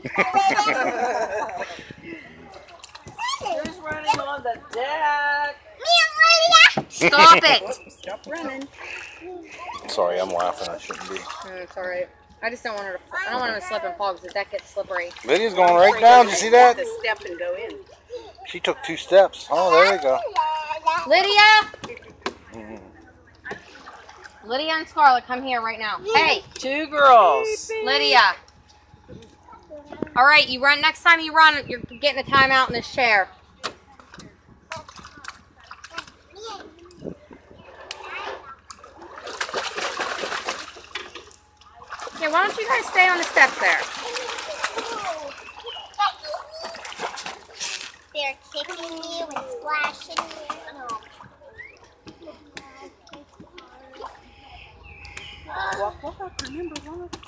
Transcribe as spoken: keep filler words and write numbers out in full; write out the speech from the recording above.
Who's running on the deck? Me and Lydia! Stop it! Stop running. Sorry, I'm laughing. I shouldn't be. Mm, it's alright. I just don't want her to. I don't want her to slip and fall because the deck gets slippery. Lydia's going right down. Did you see that? To step and go in. She took two steps. Oh, there you go. Lydia! Lydia and Scarlett, come here right now. Hey! Two girls. Lydia! Alright, you run. Next time you run, you're getting a timeout in this chair. Okay, why don't you guys stay on the steps there? They're kicking you and splashing you. Walk, walk up. Remember, walk.